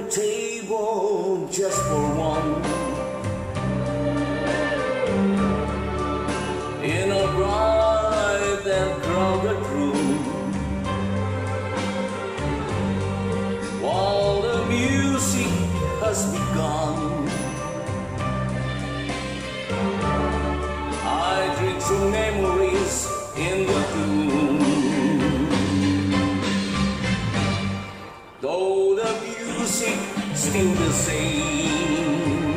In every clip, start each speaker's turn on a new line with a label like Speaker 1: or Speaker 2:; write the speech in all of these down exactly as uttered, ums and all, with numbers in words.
Speaker 1: table just for one. In a bright and crowded room, while the music has begun, I drink some memories in the gloom. Though the music still the same,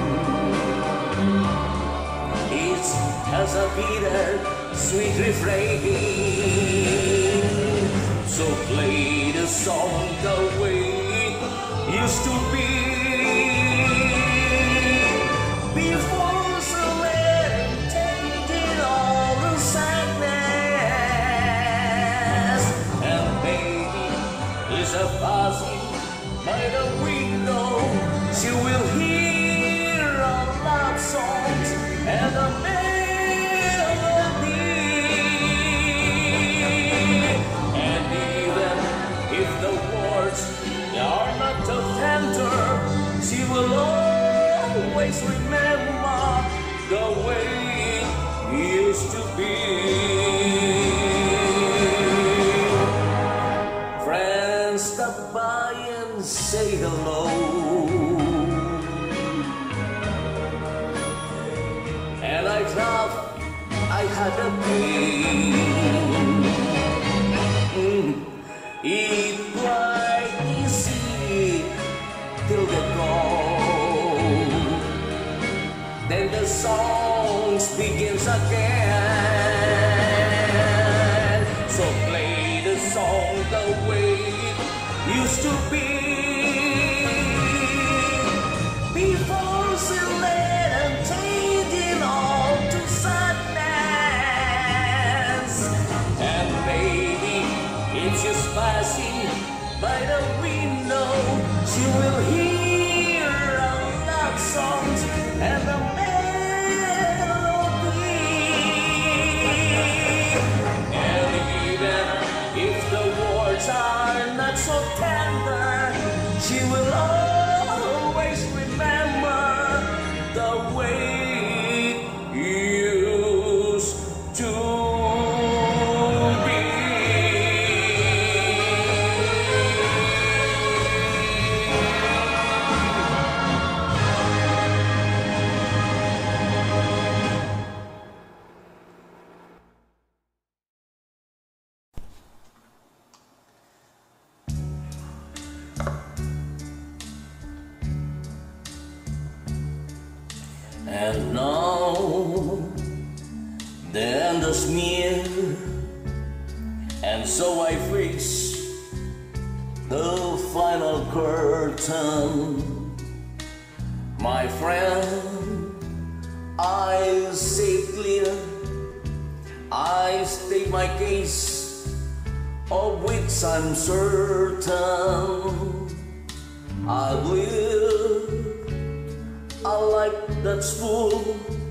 Speaker 1: it has a bitter, sweet refrain. So play the song the way it used to be, before celebrating all the sadness. And baby is a passing by the window, she will hear our love songs and the melody. And even if the words are not so tender, she will always remember the way it used to be. Friends stop by and say hello, and I thought I had a pain. Mm. It quite easy till they go. Then the songs begins again. So play the song the way it used to be, before silent and changing all to sadness. And maybe it's just passing by the window, she will hear our love songs and the melody. And even if the words are not so tender, she will always remember the way it used to be. And now the end is near, and so I face the final curtain. My friend, I say clear, I state my case, of which I'm certain. I live a life that's full,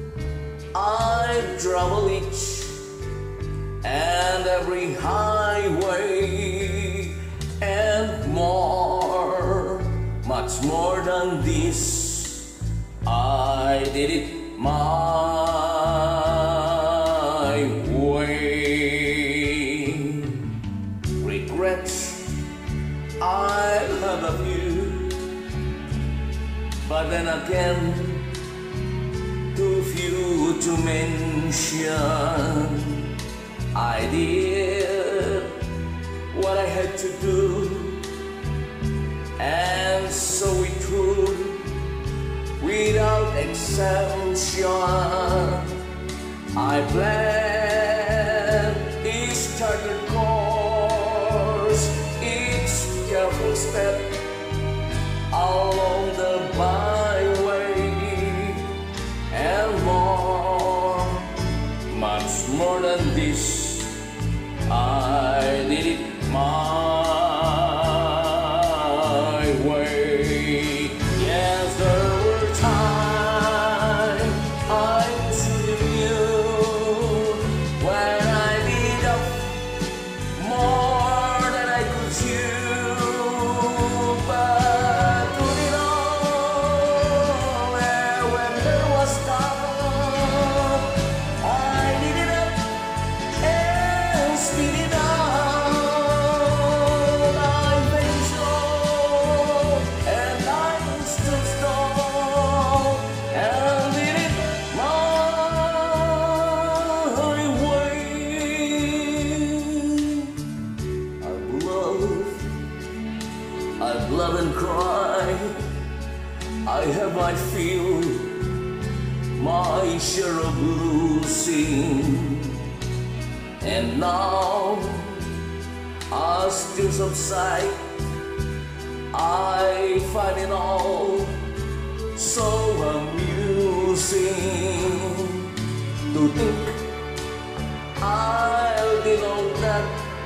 Speaker 1: I travel each and every highway and more, much more than this. I did it my way. Regrets, I have a few, but then again, too few to mention. I did what I had to do, and so it true, without exemption. I planned each charted course, each careful step along the byway, and more, much more than this. I did it my way. Yes, there were times I truly knew when I did up more than I could chew. and cry. I have my fill, my share of losing. And now, as tears subside, I find it all so amusing to think I did all that.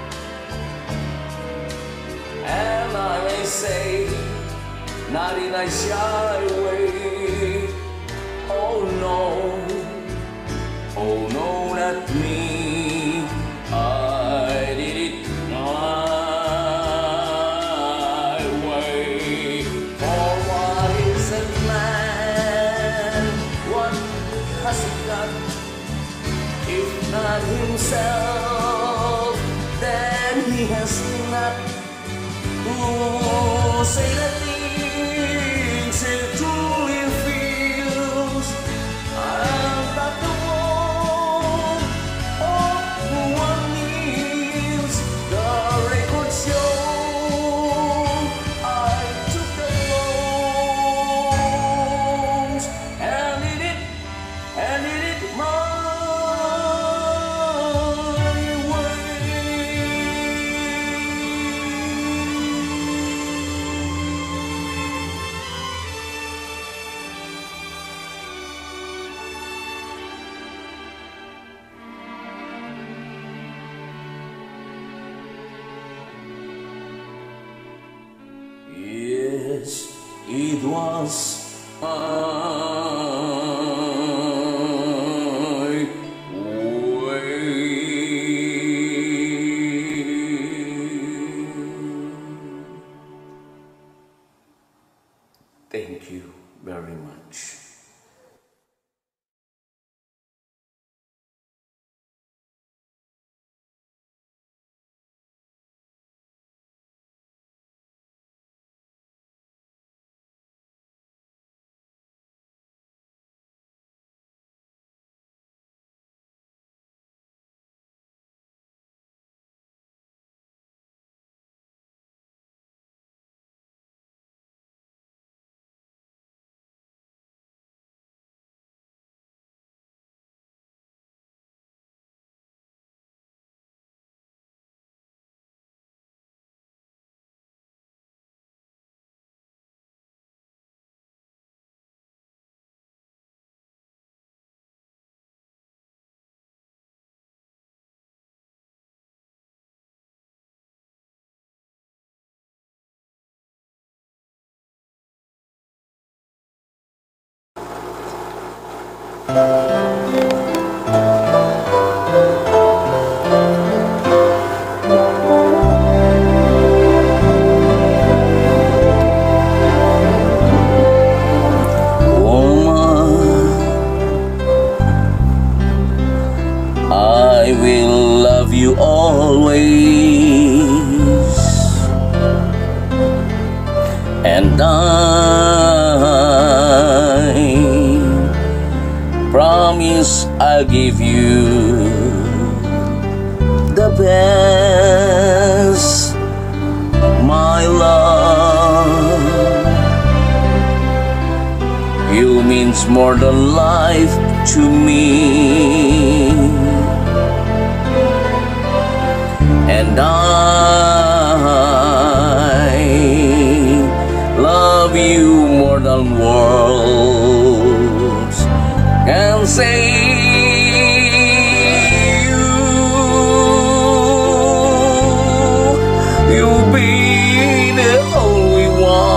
Speaker 1: And I may say, not in a shy way, oh no, oh no, not me. I did it my way. For what is a man? What has he got? If not himself, then he has not. Who say the things he truly feels? I'm not the one of who one needs. The record show I took the loans and did it, and did it my Yes, it was my way. Thank you very much. I will love you always, and I promise I'll give you the best, my love. You means more than life to me, and I love you more than words can say. You, you'll be the only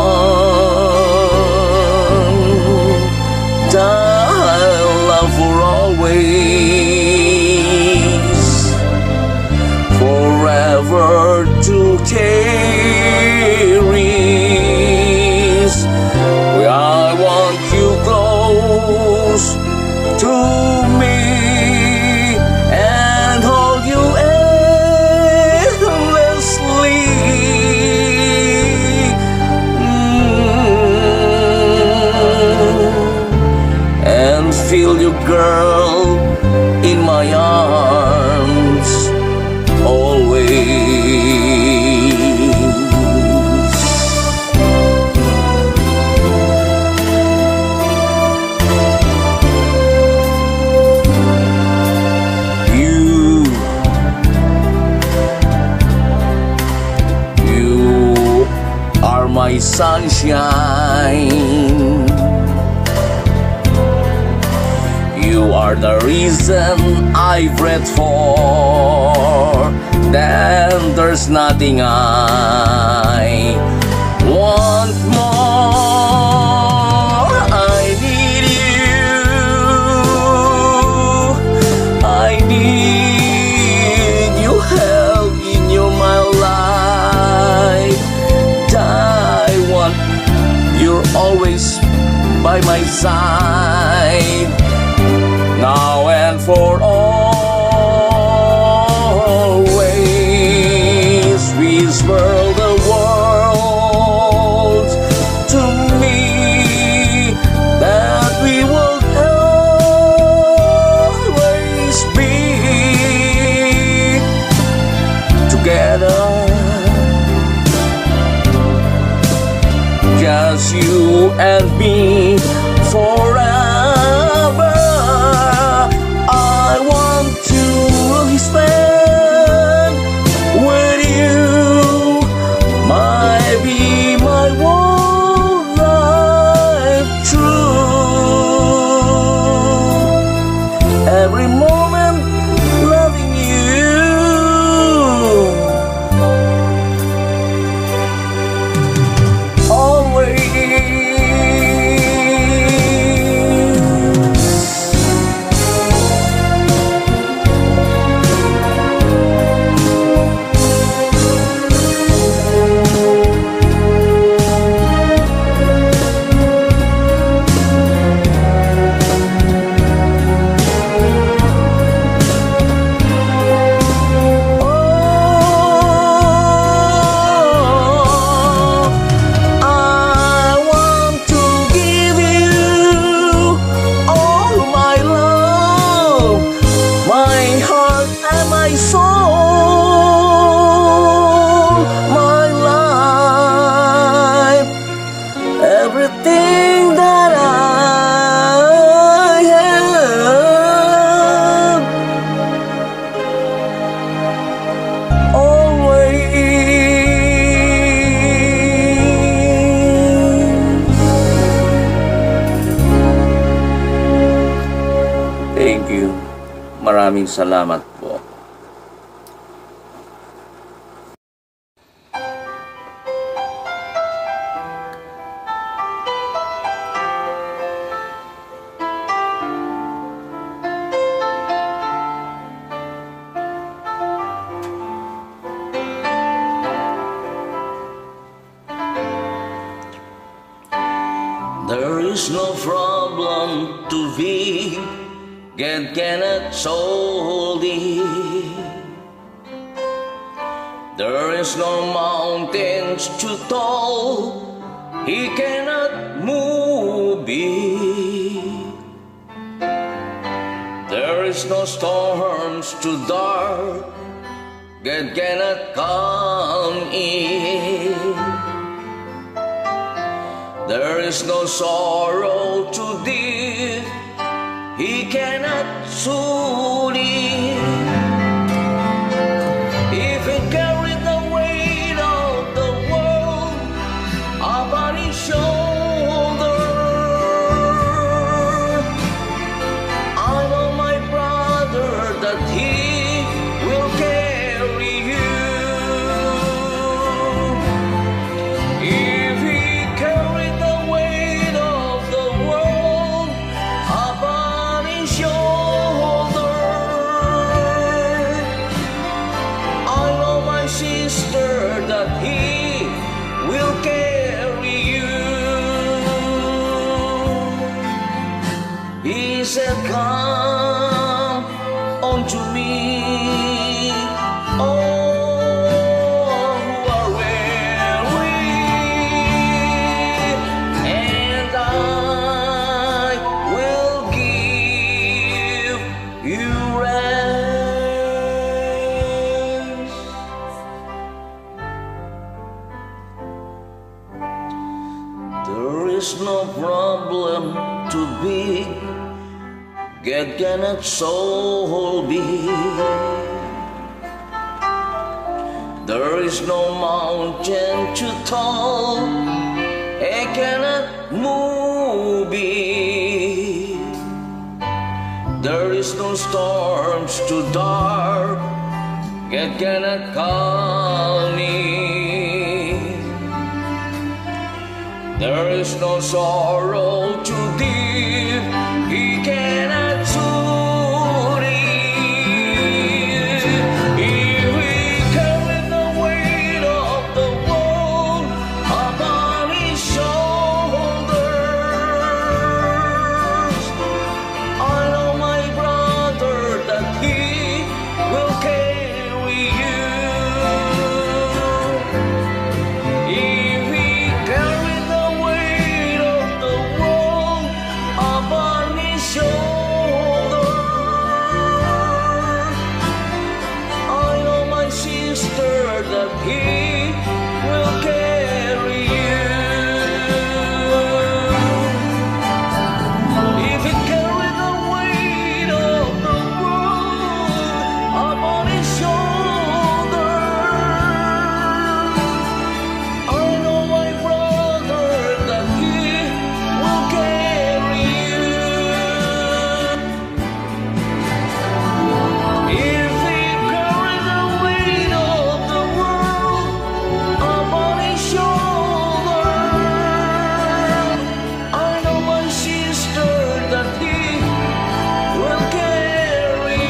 Speaker 1: one that I'll love for always, forever to cherish. I want you close to me and hold you endlessly, mm, and feel you, girl, in my arms always. sunshine. You are the reason I've read for. Then there's nothing I want more. I need you. I need your help in your my life. I want you're always by my side, now and for always. Whisper the world to me that we will always be together, just you and me forever. I want to spend with you, might be my whole life through. Every moment loving you, always. Everything that I have, always. Thank you. Maraming salamat po. There is no problem too big God cannot solve it. There is no mountains too tall He cannot move it. There is no storms too dark God cannot calm it. There is no sorrow too deep He cannot soothe it. If He carried the weight of the world upon His shoulder, I know my brother that He will carry you. If He carried the weight of the world upon His shoulder, I know my sister that He will carry you. He said, come unto me, all who are weary, and I will give you rest. There is no problem too big God cannot solve it. There is no mountain too tall cannot move it. There is no storms too dark that cannot calm me. There is no sorrow too deep He cannot soothe it. If He carried the weight of the world upon His shoulders, I know, my brother, that He will carry you. If He carried the weight of the world upon His shoulders, I know, my sister, that He will carry you. If He carried the weight of the world upon His shoulders, I know, my brother, that He will carry you. If He carried the weight of the world upon His shoulders, I know, my sister, that He will carry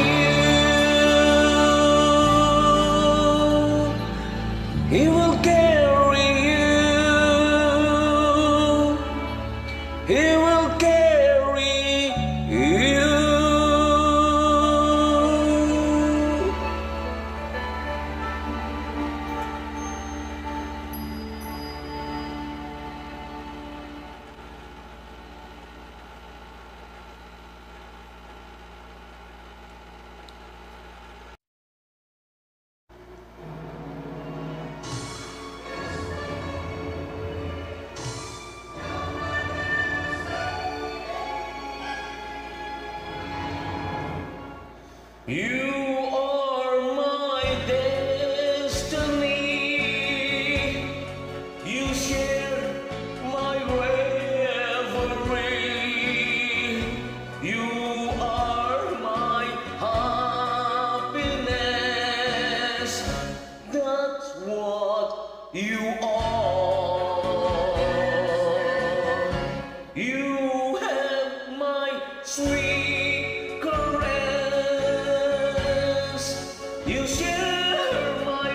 Speaker 1: you. He will carry you. He will carry you. You are my destiny. You share my reverie. You are my happiness. That's what you are. You have my sweet caress. You share my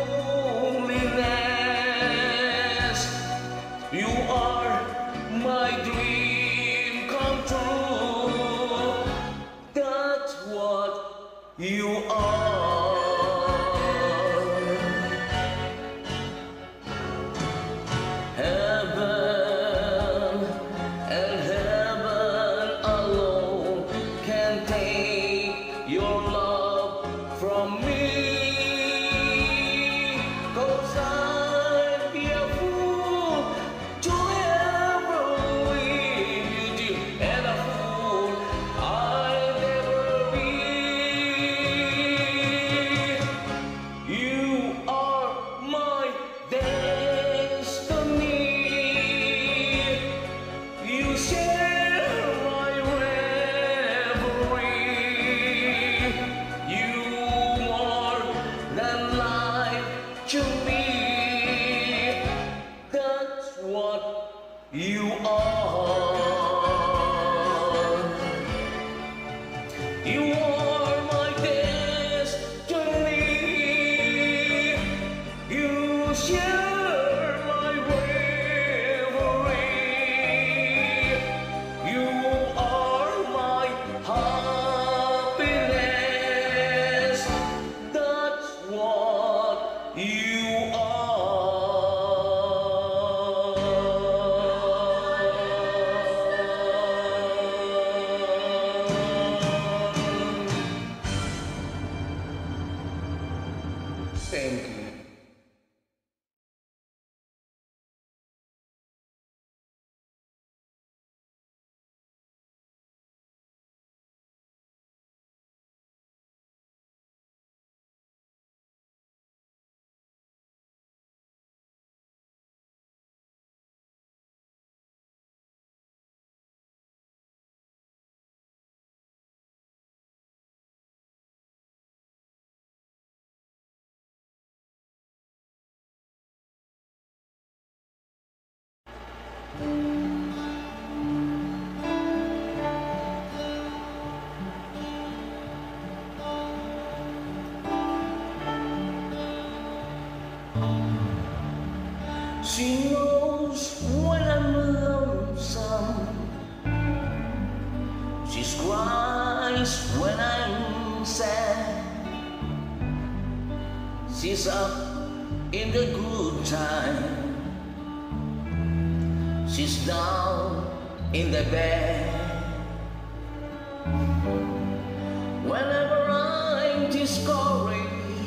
Speaker 1: loneliness. You are my dream come true. That's what you are. Heaven and heaven alone can take your love from me. 'Cause I'd be a fool to ever leave you, and a fool I'd never be. You are my destiny. You share my reverie. You more than life to me. That's what you are. You are my destiny. You share my reverie. You are my happiness. That's what you are. She knows when I'm lonesome. She cries when I'm sad. She's up in the good time. She's down in the bad. Whenever I'm discouraged,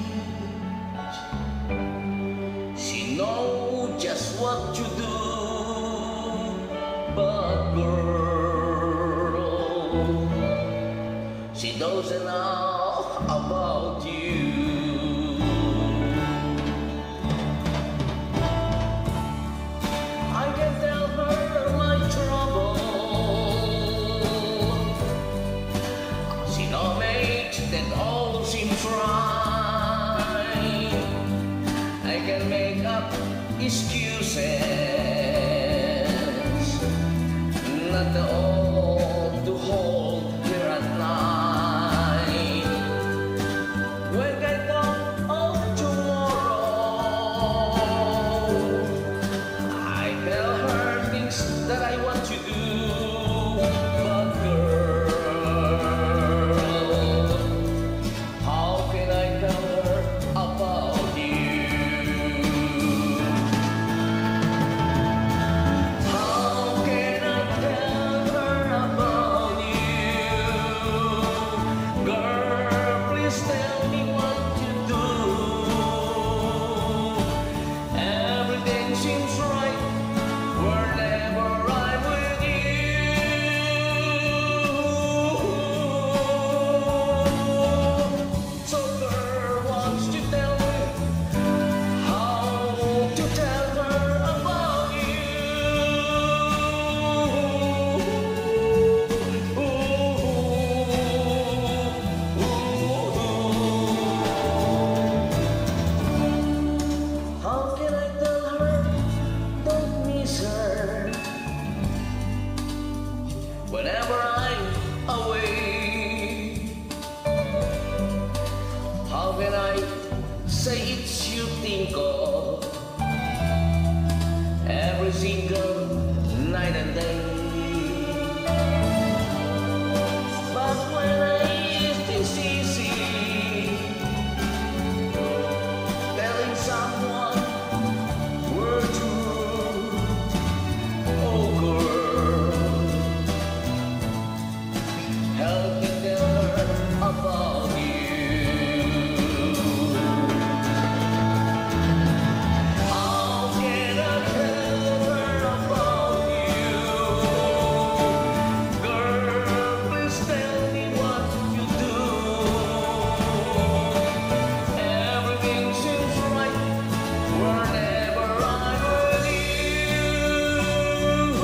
Speaker 1: she knows just what to do. But girl, she doesn't know about you. I can tell her my trouble. She knows that all seems right. I can make up excuses, not the all to hold her at night. When I thought of tomorrow, I tell her things that I want to do. But girl, how can I tell her about you? Whenever I'm away, how can I say it's you think of every single night and day? But when I it's easy telling someone we're true, oh girl, help me tell her about you. How can I tell her about you? Girl, please tell me what you do. Everything seems right whenever I'm with you.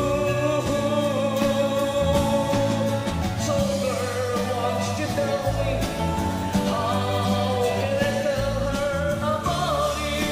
Speaker 1: So girl, won't you tell me, how can I tell her about you?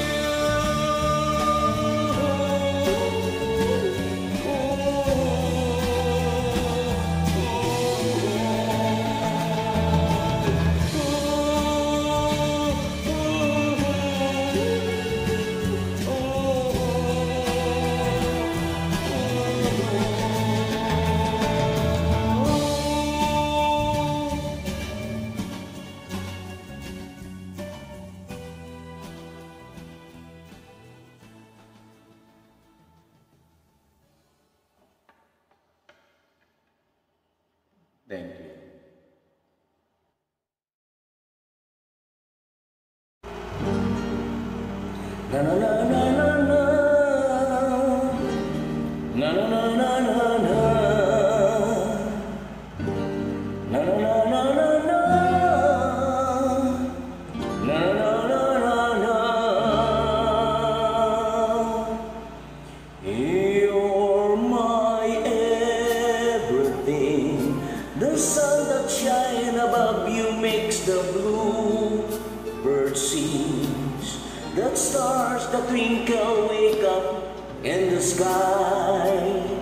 Speaker 1: Thank you. Na na na na na na na na na na na na na na na na na na. You're my everything. The sun that shines above you makes the blue bird sings. The stars that twinkle wake up in the sky.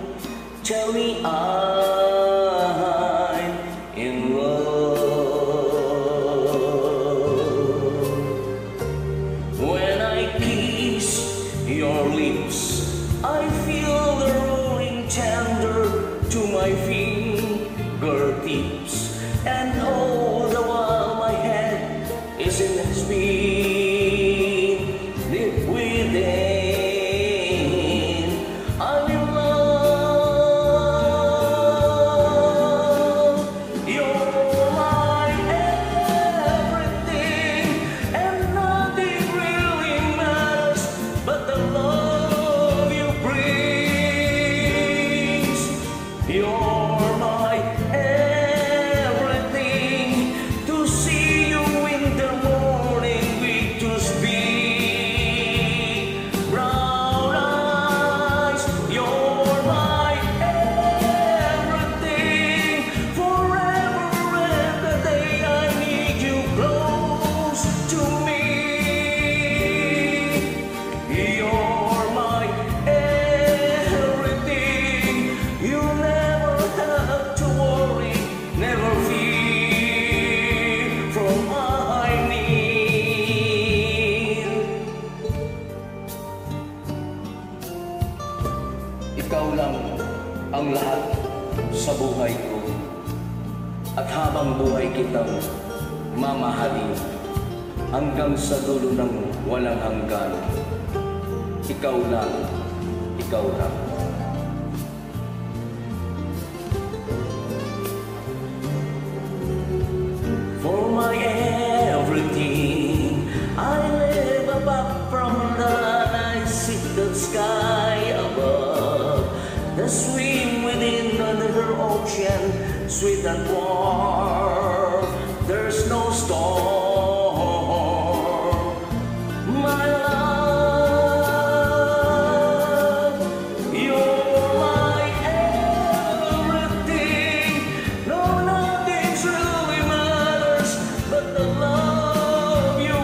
Speaker 1: tell me I'm in love. When I kiss your lips, I feel the rolling tender to my fingertips, and all the while my head is in a spin deep within. I'm in love. You're my everything, and nothing really matters but the love you bring. You're my everything. To see you in the morning with those big brown eyes. You're my everything. Forever and the day I need you close to me. You're my everything. You never have to worry, never fear from my need. Ikaw lang ang lahat sa buhay ko, at habang buhay kitang mamahalin hanggang sa dulo ng walang hanggan. Ikaw lang, ikaw lang. For my everything, I live above from the land. I see the sky above, the swim within another ocean, sweet and warm. There's no storm, my love. You're my everything. No, nothing's really matters but the love you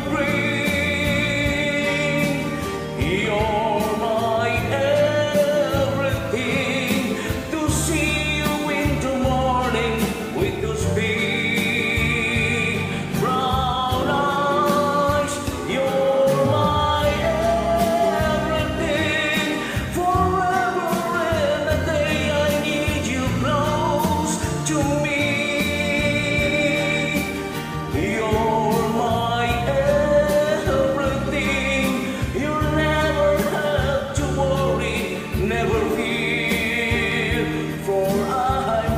Speaker 1: bring. You're my everything. To see you in the morning with those big brown eyes. You're my everything. Forever and a day I need you close to me. You're my everything. You'll never have to worry, never fear, for I'm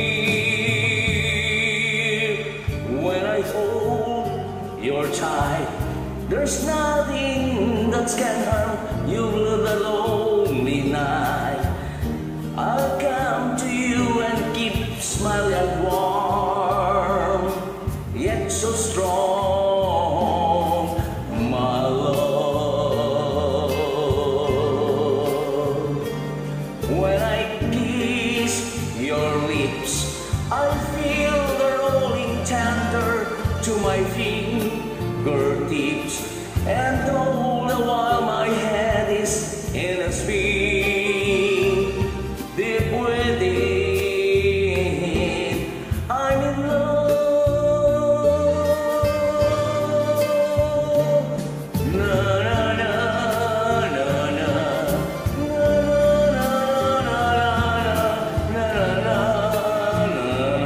Speaker 1: near. When I hold your tight, there's nothing that can harm you through the lonely night. I'll come to you and keep smiling and warm, yet so strong, my love. When I kiss your lips, I feel the rolling tender to my fingertips, and all the while my head is in a spin deep within. I'm in love. Na na na na na. Na na na na na na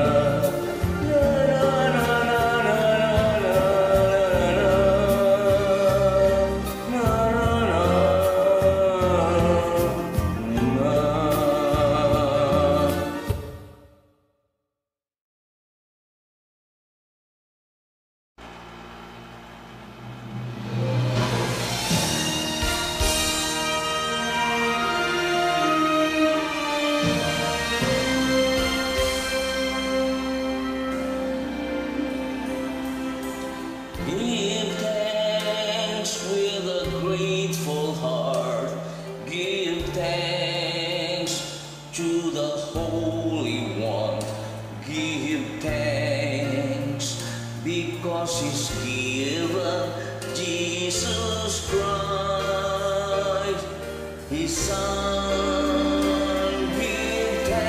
Speaker 1: Give thanks with a grateful heart. Give thanks to the Holy One. Give thanks because He's given Jesus Christ, His Son. Give thanks.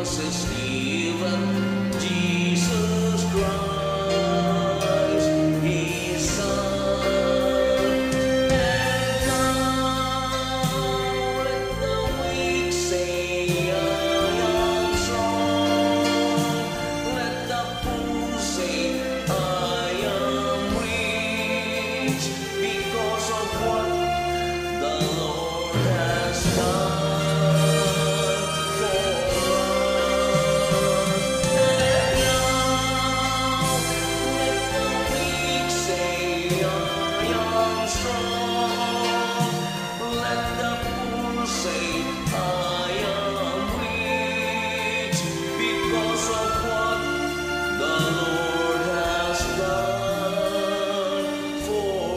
Speaker 1: because it's given Jesus Christ, His Son. And now let the weak say, I am strong. Let the poor say, I am rich, because of what the Lord has done for us. And now let the weak say, I am strong. Let the poor say, I am rich, because of what the Lord has done for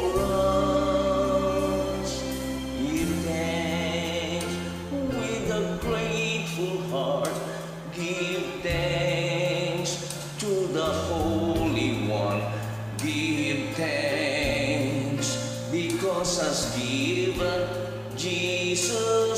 Speaker 1: us. Give thanks with a grateful heart. Give thanks to the Holy One. Give thanks because has given Jesus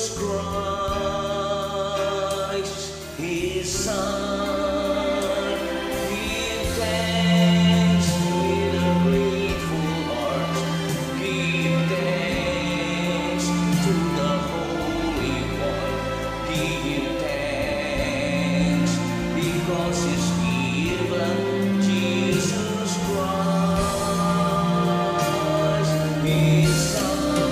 Speaker 1: Christ, His Son. Give thanks with a grateful heart. Give thanks to the Holy One. Give thanks because He's given Jesus Christ, His Son.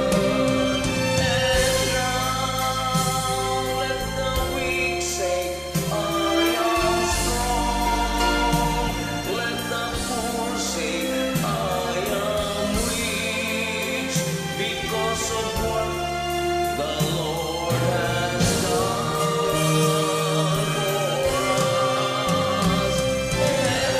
Speaker 1: And now let the weak say, I am strong. Let the poor say, I am rich, because of what the Lord has done for us. And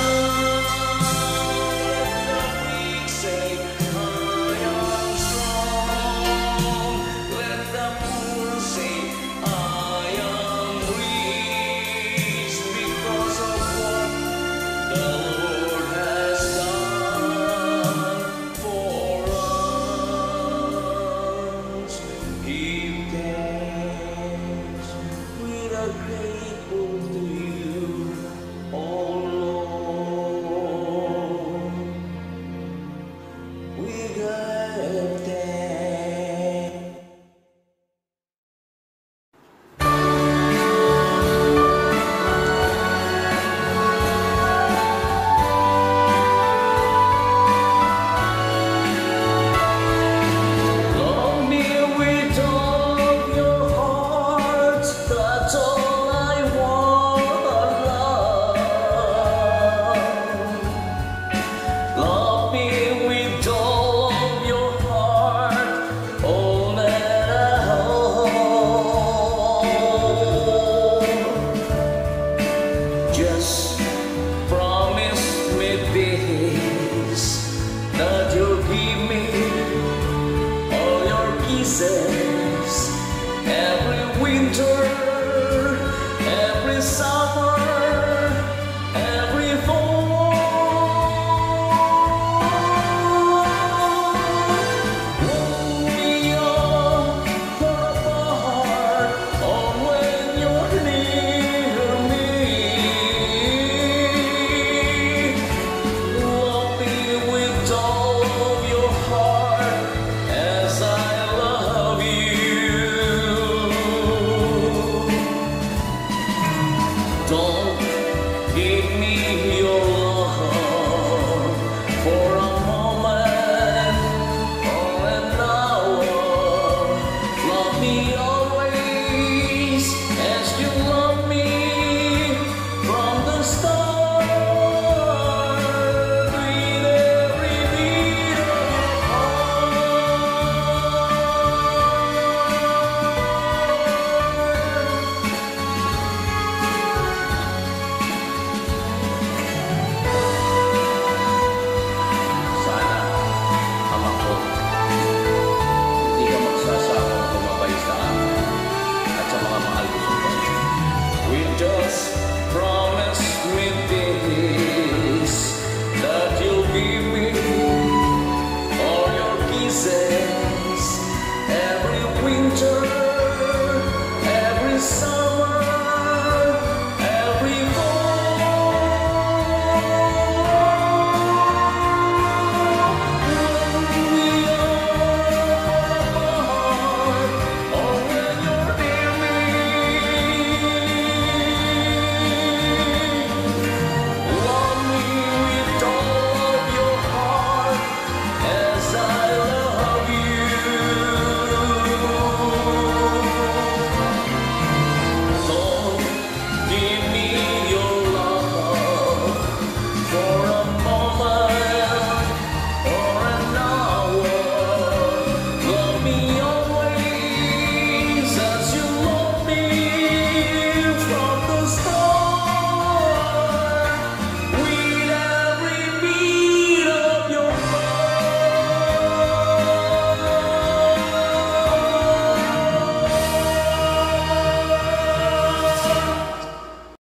Speaker 1: now let the weak say, I am strong. Let the poor say, I am rich, because of what the Lord has done for us. Give thanks with a grateful to you, oh Lord. We give thanks. Love me with all your heart, that's all I want, love. Love me with all of your heart, all that I hold. Just promise me this, that you'll give me all your kisses every winter, every summer, every fall. Hold me up far apart, or when you're near me. Love me with all of your heart, as I love you. Don't give me